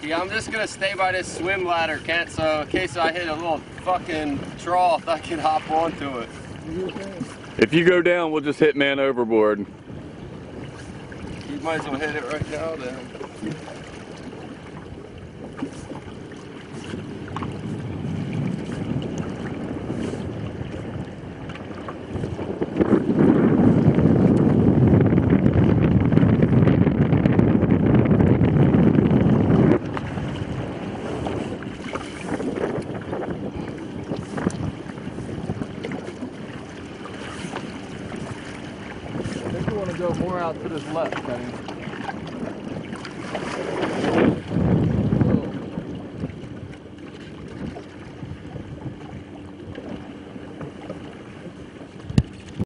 Yeah, I'm just gonna stay by this swim ladder, Kent, so in case I hit a little fucking trough, I can hop onto it. If you go down, we'll just hit man overboard. You might as well hit it right now then. I think you want to go more out to this left, Kenny.